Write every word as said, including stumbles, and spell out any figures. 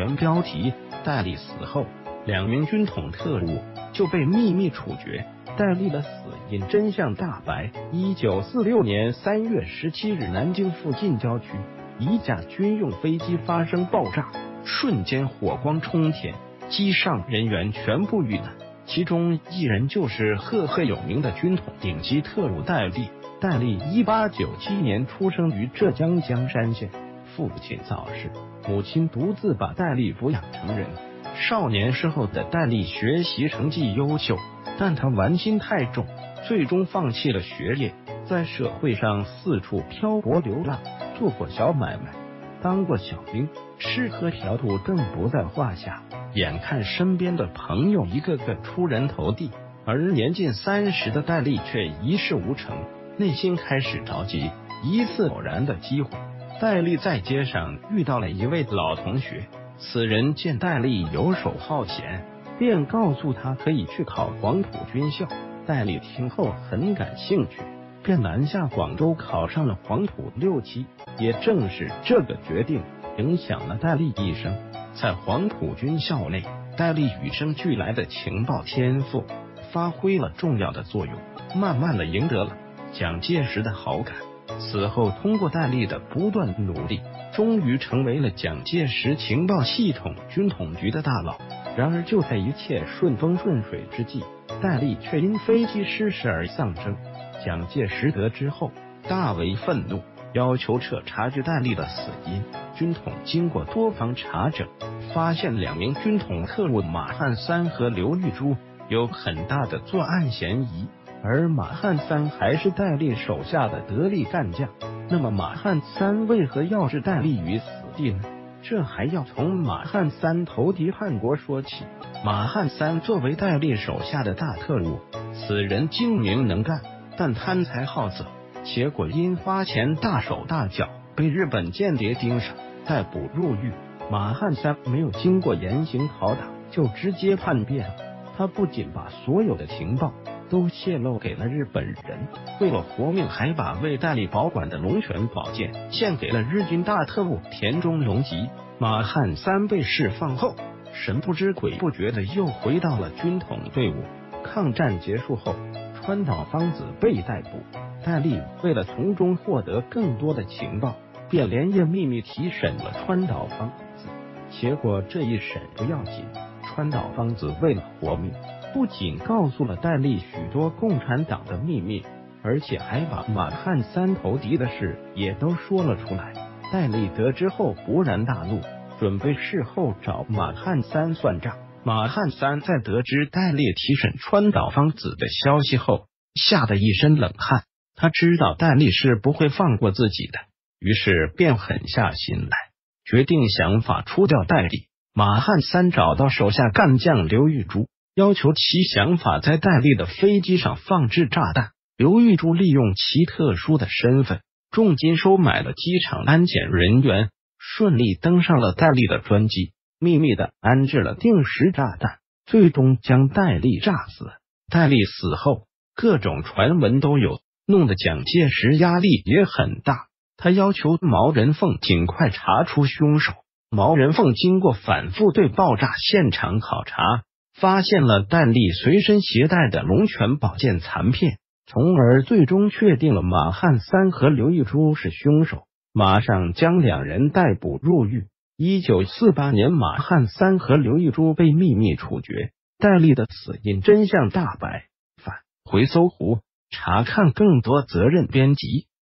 原标题：戴笠死后，两名军统特务就被秘密处决，戴笠的死因真相大白。一九四六年三月十七日，南京附近郊区，一架军用飞机发生爆炸，瞬间火光冲天，机上人员全部遇难，其中一人就是赫赫有名的军统顶级特务戴笠。戴笠一八九七年出生于浙江江山县，父亲早逝，母亲独自把戴笠抚养成人。少年时候的戴笠学习成绩优秀，但他玩心太重，最终放弃了学业，在社会上四处漂泊流浪，做过小买卖，当过小兵，吃喝嫖赌更不在话下。眼看身边的朋友一个个出人头地，而年近三十的戴笠却一事无成，内心开始着急。一次偶然的机会，戴笠在街上遇到了一位老同学，此人见戴笠游手好闲，便告诉他可以去考黄埔军校。戴笠听后很感兴趣，便南下广州考上了黄埔六期。也正是这个决定影响了戴笠一生。在黄埔军校内，戴笠与生俱来的情报天赋发挥了重要的作用，慢慢的赢得了蒋介石的好感。此后通过戴笠的不断努力，终于成为了蒋介石情报系统军统局的大佬。然而就在一切顺风顺水之际，戴笠却因飞机失事而丧生。蒋介石得知后大为愤怒，要求彻查至戴笠的死因。军统经过多方查证，发现两名军统特务马汉三和刘玉珠有很大的作案嫌疑，而马汉三还是戴笠手下的得力干将。那么马汉三为何要置戴笠于死地呢？这还要从马汉三投敌汉国说起。马汉三作为戴笠手下的大特务，此人精明能干，但贪财好色，结果因花钱大手大脚，被日本间谍盯上，逮捕入狱。马汉三没有经过严刑拷打，就直接叛变了。他不仅把所有的情报都泄露给了日本人，为了活命，还把为戴笠保管的龙泉宝剑献给了日军大特务田中隆吉。马汉三被释放后，神不知鬼不觉的又回到了军统队伍。抗战结束后，川岛芳子被逮捕，戴笠为了从中获得更多的情报，便连夜秘密提审了川岛芳子。结果这一审不要紧，川岛芳子为了活命，不仅告诉了戴笠许多共产党的秘密，而且还把马汉三投敌的事也都说了出来。戴笠得知后勃然大怒，准备事后找马汉三算账。马汉三在得知戴笠提审川岛芳子的消息后，吓得一身冷汗。他知道戴笠是不会放过自己的，于是便狠下心来，决定想法除掉戴笠。马汉三找到手下干将刘玉珠，要求其想法在戴笠的飞机上放置炸弹。刘玉珠利用其特殊的身份，重金收买了机场安检人员，顺利登上了戴笠的专机，秘密的安置了定时炸弹，最终将戴笠炸死。戴笠死后，各种传闻都有，弄得蒋介石压力也很大。他要求毛人凤尽快查出凶手。毛人凤经过反复对爆炸现场考察，发现了戴笠随身携带的龙泉宝剑残片，从而最终确定了马汉三和刘玉珠是凶手，马上将两人逮捕入狱。一九四八年，马汉三和刘玉珠被秘密处决，戴笠的死因真相大白。返回搜狐查看更多责任编辑。